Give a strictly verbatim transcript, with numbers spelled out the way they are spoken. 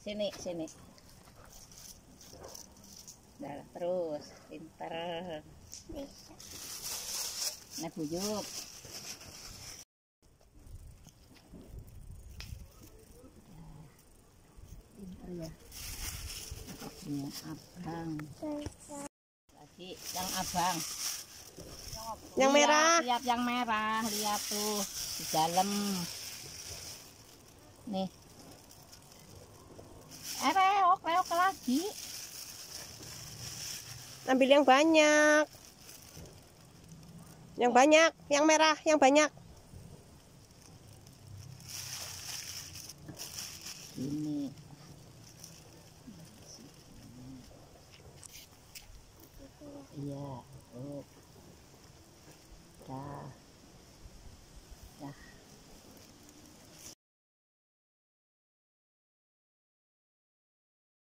sini, sini. Nah, terus, pinter. Bisa. Nah, bujuk. Pinter ya. Ini abang. Lagi yang abang. Yang lihat, merah. Lihat yang merah, lihat tuh di dalam. Nih. Eh, reok, reok lagi. Ambil yang banyak. Yang banyak, yang merah, yang banyak. Ini.